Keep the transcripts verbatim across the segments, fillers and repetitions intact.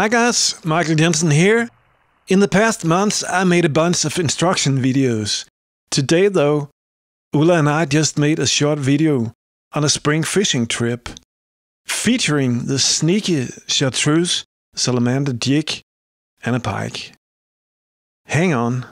Hi guys, Michael Jensen here. In the past months I made a bunch of instruction videos. Today though, Ulla and I just made a short video on a spring fishing trip featuring the sneaky Chartreuse Salamander Jig and a pike. Hang on.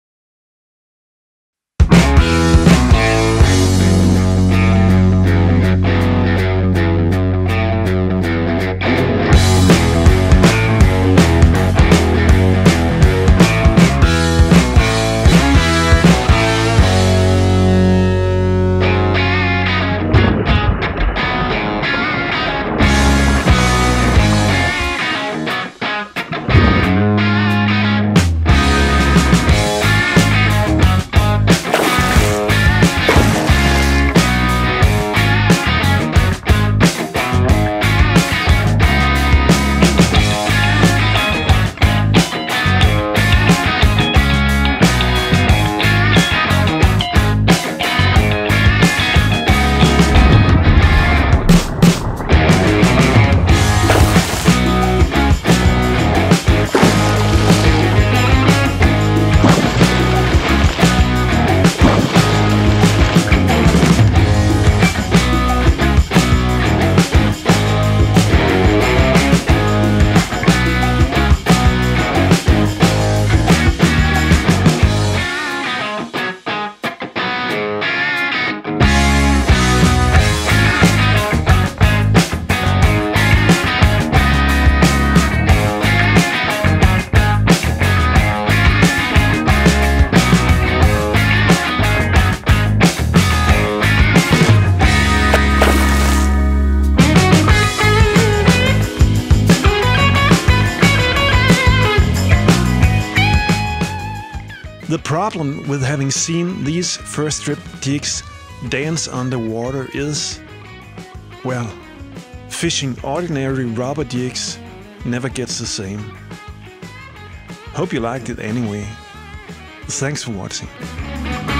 The problem with having seen these first strip jigs dance underwater is, well, fishing ordinary rubber jigs never gets the same. Hope you liked it anyway. Thanks for watching.